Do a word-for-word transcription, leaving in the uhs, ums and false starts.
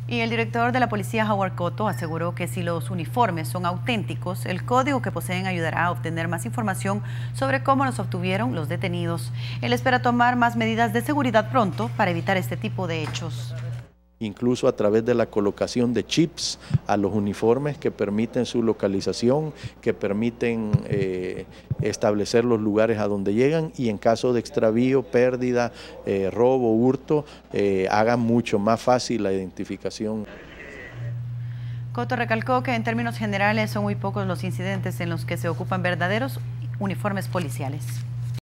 Y el director de la policía, Howard Cotto, aseguró que si los uniformes son auténticos, el código que poseen ayudará a obtener más información sobre cómo los obtuvieron los detenidos. Él espera tomar más medidas de seguridad pronto para evitar este tipo de hechos. Incluso a través de la colocación de chips a los uniformes que permiten su localización, que permiten eh, establecer los lugares a donde llegan y en caso de extravío, pérdida, eh, robo, hurto, eh, hagan mucho más fácil la identificación. Cotto recalcó que en términos generales son muy pocos los incidentes en los que se ocupan verdaderos uniformes policiales.